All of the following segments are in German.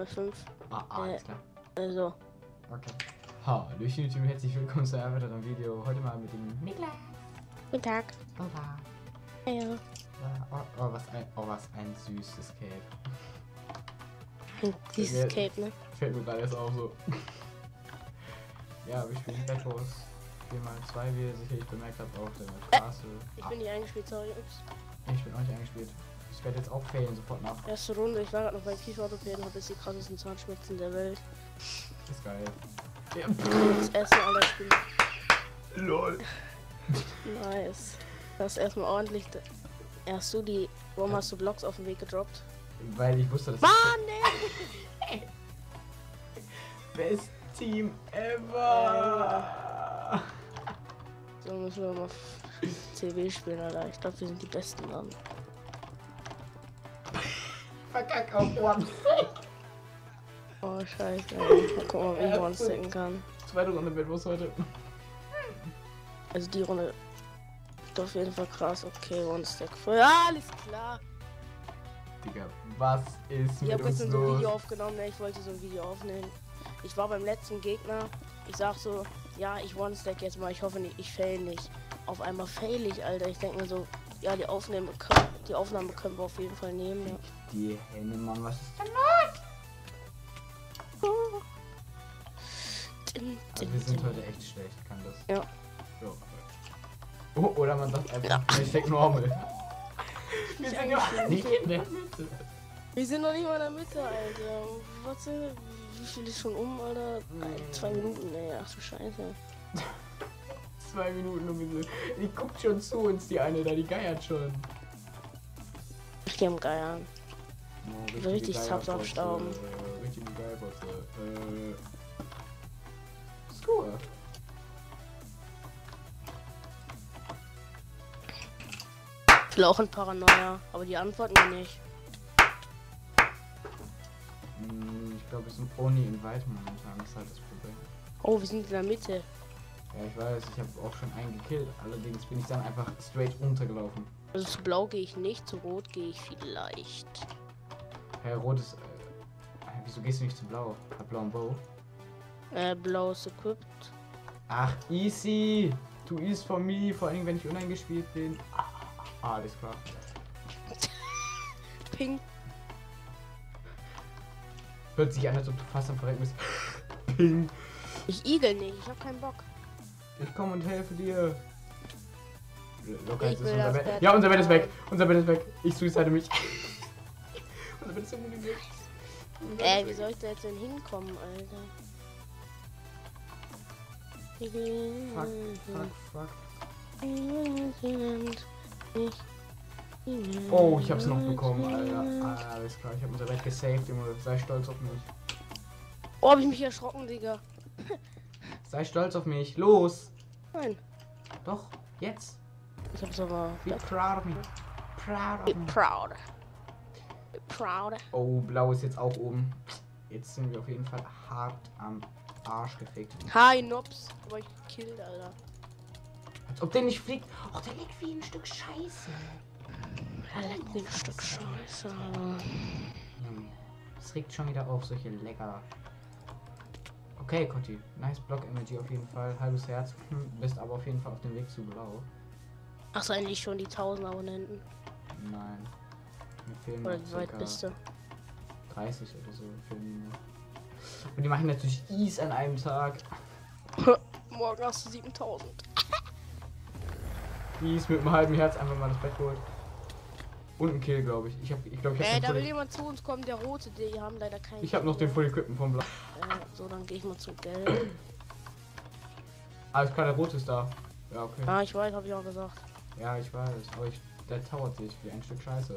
F5. Alles klar. Also. Okay. Hallöchen YouTube, herzlich willkommen zu einem weiteren Video. Heute mal mit dem Niklas. Guten Tag. Hola. Ja. Was ein süßes Cape. Dieses Cape, ne? Fällt mir gerade erst auf so. Ja, wir spielen Bad Wars 4x2, wie ihr sicherlich bemerkt habt, auf der Straße. Ich bin nicht eingespielt, sorry. Ups. Ich bin auch nicht eingespielt. Ich werde jetzt auch failen, sofort nach. Erste Runde, ich war gerade noch beim Kieferorthopäden, habe jetzt die krassesten Zahnschmerzen der Welt. Das ist geil. Ja. Das erste Mal aller Spiele. LOL. Nice. Das ist erstmal ordentlich. Warum hast du Blocks auf den Weg gedroppt? Weil ich wusste, dass Mann, nee! Best Team ever! So müssen wir mal CW spielen, Alter. Ich glaube, wir sind die Besten dann. Verkack auf One. Oh, scheiße. Mal gucken, ob ich One stacken kann. Zweite Runde Bad Wars heute. Also die Runde ist auf jeden Fall krass. Okay, One Stack. Ja, alles klar. Digga, was ist Ich mit habe uns gestern so ein los? Video aufgenommen, ne? Ich wollte so ein Video aufnehmen. Ich war beim letzten Gegner. Ich sag so, ja, ich One Stack jetzt mal. Ich hoffe nicht, ich fail nicht. Auf einmal fail ich, Alter. Ich denke mir so, ja, die Aufnahme können wir auf jeden Fall nehmen. Ja. Die Hände, Mann, was ist denn? Wir sind heute echt schlecht, kann das? Ja. So. Oh, oder man sagt einfach, Hashtag normal. Wir sind ja nicht in der Mitte. Wir sind noch nicht mal in der Mitte, Alter. Warte, wie viel ist schon Alter? 2 Minuten, ey. Ach du Scheiße. 2 Minuten und wir sind. Die guckt schon zu uns, die eine da, die geiert schon. Die am Geiern. Oh, Richtig Subs abstauben. Richtig geil, Score. Ich will auch ein Paranoia, aber die antworten mir nicht. Ich glaube, es sind Only Invite momentan, das ist halt das Problem. Oh, wir sind in der Mitte. Ja, ich weiß, ich habe auch schon einen gekillt, allerdings bin ich dann einfach straight runtergelaufen. Also zu blau gehe ich nicht, zu rot gehe ich vielleicht. Herr Rot ist. Wieso gehst du nicht zu blau? Hat blau und Bow. Blau ist equipped. Ach, easy! Too easy for me, vor allem wenn ich uneingespielt bin. Alles klar. Pink. Hört sich an, als ob du fast am Verrecken bist. Ping. Ich igel nicht, ich hab keinen Bock. Ich komme und helfe dir. Locker, Ich jetzt ist will unser das Bett. Bett Ja, unser Bett ist weg. haben. Unser Bett ist weg. Ich suicide mich. Unser Bett ist irgendwie weg. Wie soll ich da jetzt denn hinkommen, Alter? Fuck. Oh, ich hab's noch bekommen, Alter. Alles klar, ich hab unser Bett gesaved, Junge. Sei stolz auf mich. Oh, hab ich mich erschrocken, Digga. Sei stolz auf mich. Los. Nein. Doch, jetzt. Ich hab's aber. Be proud of me. Proud of Be me. proud. Be proud. Oh, blau ist jetzt auch oben. Jetzt sind wir auf jeden Fall hart am Arsch gefickt. Hi, Nobs. Aber ich gekillt, Alter. Als ob der nicht fliegt. Och, der liegt wie ein Stück Scheiße. Ein Stück Scheiße. Es regt schon wieder auf, solche lecker. Okay, Cotti. Nice Block-Emoji auf jeden Fall. Halbes Herz. Bist aber auf jeden Fall auf dem Weg zu blau. Achso, eigentlich schon die 1000 Abonnenten. Nein. Mir fehlen Oder noch wie weit circa bist du? 30 oder so. Und die machen natürlich Ease an einem Tag. Morgen hast du 7000. Ease mit einem halben Herz einfach mal das Bett geholt. Und ein Kill, glaube ich. Ich glaube, ich habe Da will jemand zu uns kommen, der rote, die haben leider keinen. Ich habe noch den Full Equipment vom Blau. So, dann gehe ich mal zu Gelb. Alles klar, der rote ist da. Ja, okay. Ah, ich weiß, habe ich auch gesagt. Ja, ich weiß. Aber der tauert sich wie ein Stück Scheiße.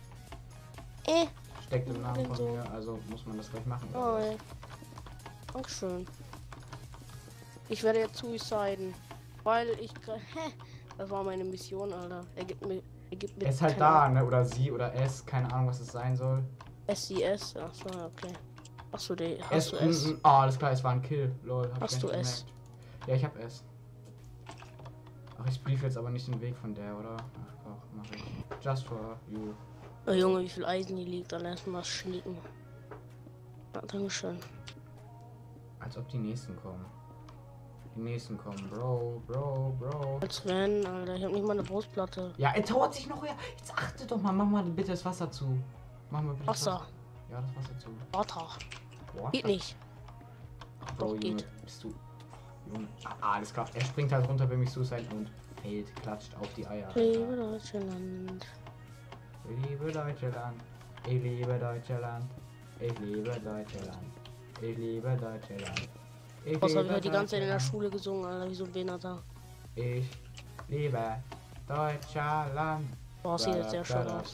Steckt im Namen von so. mir, also muss man das gleich machen. Oh, ey. Dankeschön. Ich werde jetzt suiciden. Weil ich. Das war meine Mission, Alter. Er gibt mir. Er ist halt da, ne? Oder sie oder es. Keine Ahnung, was es sein soll. SCS. Achso, okay. Achso, die. S. Hast du S? Alles klar, es war ein Kill. Lol. Hast du S? Ja, ich hab S. Ach, ich brief jetzt aber nicht den Weg von der, oder? Ach, doch, mach ich. Just for you. Oh, Junge, wie viel Eisen hier liegt. Dann erstmal schnicken. Ja, Dankeschön. Als ob die nächsten kommen. Die nächsten kommen. Bro. Als wenn, Alter, ich hab nicht mal eine Brustplatte. Ja, er tauert sich noch her. Jetzt achte doch mal. Mach mal bitte das Wasser zu. Mach mal bitte das Wasser. Ja, das Wasser zu. Water. Boah. Geht nicht. Bro, Doch, Junge, geht. bist du... Junge. Alles klar. Er springt halt runter, wenn mich Suicide und fällt, klatscht auf die Eier. Ich liebe Deutschland. Ich liebe Deutschland. Ich liebe Deutschland. Ich liebe Deutschland. Ich liebe Deutschland. Ich Was habe ich liebe heute die ganze Zeit in der Deutschland. Schule gesungen, Alter, wie so ein Behinderter. Ich liebe Deutschland. Boah, sieht jetzt sehr schön aus.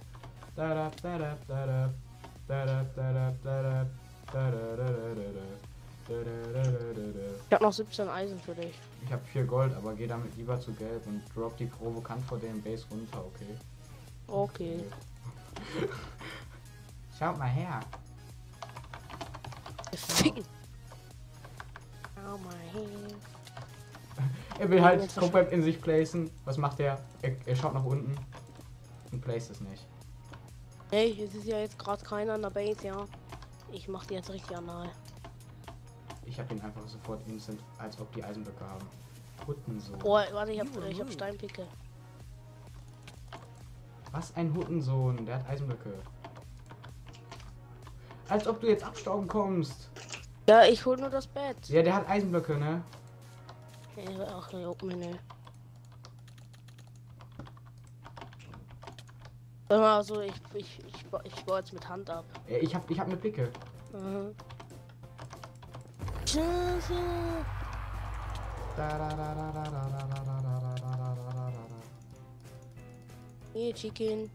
Ich hab noch 17 Eisen für dich. Ich habe 4 Gold, aber geh damit lieber zu gelb und drop die provokant vor dem Base runter, okay? Okay. Schaut mal her. Ficken. Schau mal hin. Er will halt Jetzt komplett in sich placen. Was macht er? Er schaut nach unten und placed es nicht. Hey, es ist ja jetzt gerade keiner an der Base, ja. Ich mach die jetzt richtig anal. Ich habe ihn einfach sofort instant, als ob die Eisenblöcke haben. Huttensohn. Oh, warte, ich hab Steinpicke. Was ein Huttensohn, der hat Eisenblöcke. Als ob du jetzt abstauben kommst. Ja, ich hol nur das Bett. Ja, der hat Eisenblöcke, ne? Ach, ne, Menü. Sag mal, also ich baue jetzt mit Hand ab. Ja, ich hab eine Picke. Mhm. Scheiße. Hier, Chicken.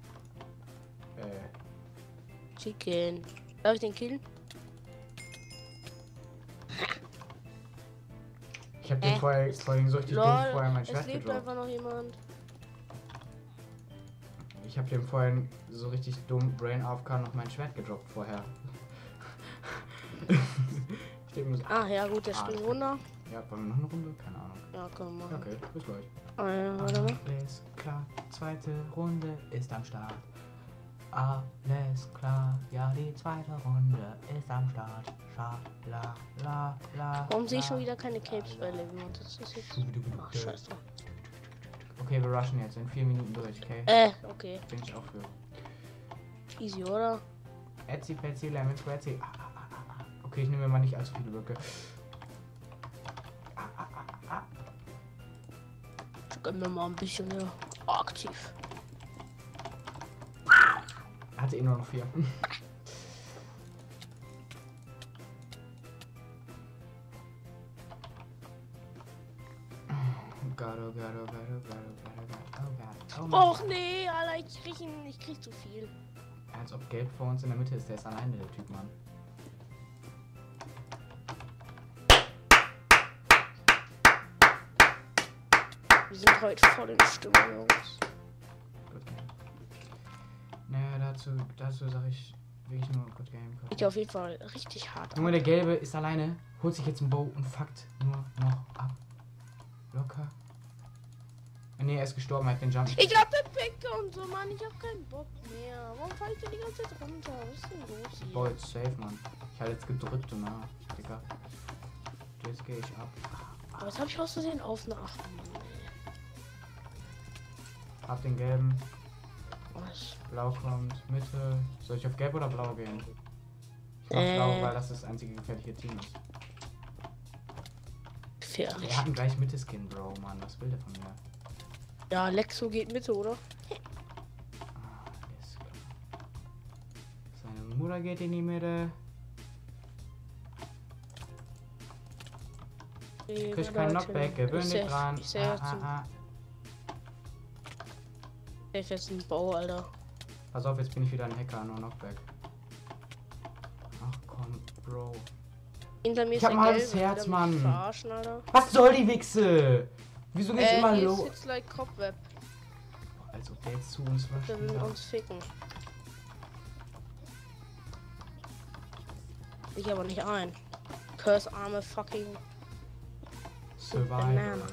Chicken. Darf ich den killen? Ich hab den vorhin so richtig dumm vorher mein Es Schwert lebt gedroppt. einfach noch jemand. Ich hab dem vorhin so richtig dumm Brain AFK noch mein Schwert gedroppt vorher. Ich denk mir so, Ah, ja gut, der springt runter. ja, wollen wir noch eine Runde? Keine Ahnung. Ja, komm mal. Okay, bis gleich. Warte mal. Alles klar, zweite Runde ist am Start. Alles klar, ja, die zweite Runde ist am Start. La. Warum sehe ich schon wieder keine Capes bei Level? Das ist jetzt. Ach, scheiße. Okay, wir rushen jetzt in 4 Minuten durch, okay? Okay. Bin ich auch für. Easy, oder? Etsy, Petsy, Lemon, Squatsy. Okay, ich nehme mir mal nicht allzu viele Blöcke. Gönn mir mal ein bisschen mehr aktiv. Hatte eh nur noch 4. Och nee, Alter, ich krieg zu viel. Als ob Gelb vor uns in der Mitte ist. Der ist alleine, der Typ, Mann. Wir sind heute voll in Stimmung, Jungs. Good game. Naja, dazu sage ich wirklich nur Good Game. Geht auf jeden Fall richtig hart Junge, ab. der Gelbe ist alleine, holt sich jetzt einen Bow und fuckt nur noch ab. Locker. Ne, er ist gestorben, er hat den Jump. Ich hab den Picke und so, Mann. Ich hab keinen Bock mehr. Warum fall ich denn die ganze Zeit runter? Was ist denn los hier? Boah, jetzt safe, Mann. Ich hatte jetzt gedrückt und na, Digga. Jetzt gehe ich ab. Aber jetzt hab ich aus Versehen auf eine 8. Mann, Hab den gelben. Was? Blau kommt. Mitte. Soll ich auf gelb oder blau gehen? Ich mach blau, weil das das einzige gefährliche Team ist. Gefährlich. Wir hatten gleich Mitte-Skin, Bro, Mann. Was will der von mir? Ja, Lexo geht Mitte, oder? Ist klar. Seine Mutter geht in die Mitte. Krieg keinen Knockback, gewöhn dich dran. Ich sehe jetzt einen Bau, Alter. Pass auf, jetzt bin ich wieder ein Hacker, nur Knockback. Ach komm, Bro. Hinter mir Ich hab der ein halbes Gelbe, Herz, will er mich Mann. verarschen, Alter. Was soll die Wichse? Wieso geht's immer Hier los? sitzt like Cobweb. Als ob der jetzt zu uns Der will rusht. uns ficken. Ich aber nicht ein. Curse arme fucking. Survivor. Banana.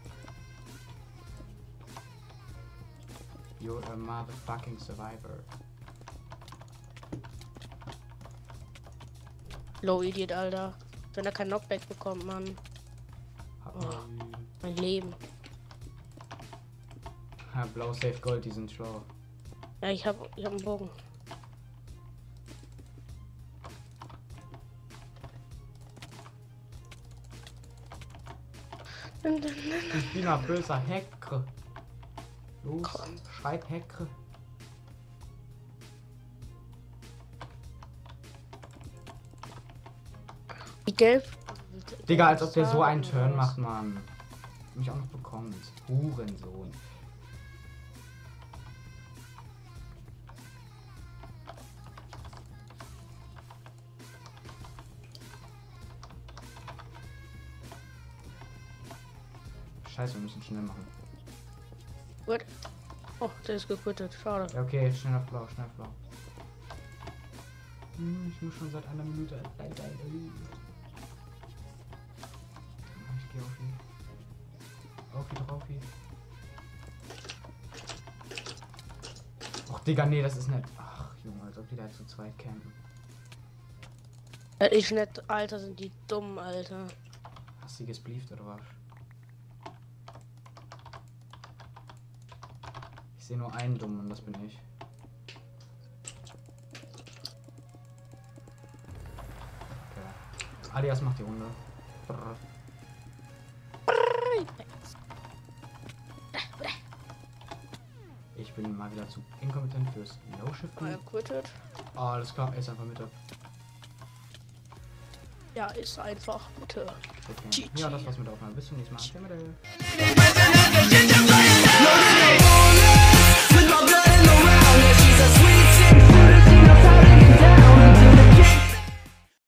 You're a motherfucking survivor. Low Idiot, Alter. Wenn er kein Knockback bekommt, Mann. Hat Oh. man. Mein Leben. Ja, Blau Safe Gold, die sind schlau. Ja, ich hab einen Bogen. Ich bin ein böser Hacker. Los, schreib Hacker. Wie gelb. Digga, als ob der so einen Turn macht, Mann. Mich auch noch bekommt. Hurensohn. Scheiße, wir müssen schnell machen. What? Oh, der ist gequittet. Schade. Ja, okay, schnell auf Blau, schnell auf Blau. Ich muss schon seit einer Minute. Ich gehe auf ihn. Auf ihn, drauf ihn. Ach, Digga, nee, das ist nett. Ach, Junge, als ob die da zu zweit campen. Ich nicht, Alter, sind die dumm, Alter. Hast du gesplieft oder was? Ich sehe nur einen Dummen und das bin ich. Okay. Alias macht die Runde. Brrr. Ich bin mal wieder zu inkompetent fürs No-Shift. Er quittet. Ah, alles klar, er ist einfach mit. Ja, ist einfach bitte. Okay. Ja, das war's mit der Aufnahme. Bis zum nächsten Mal.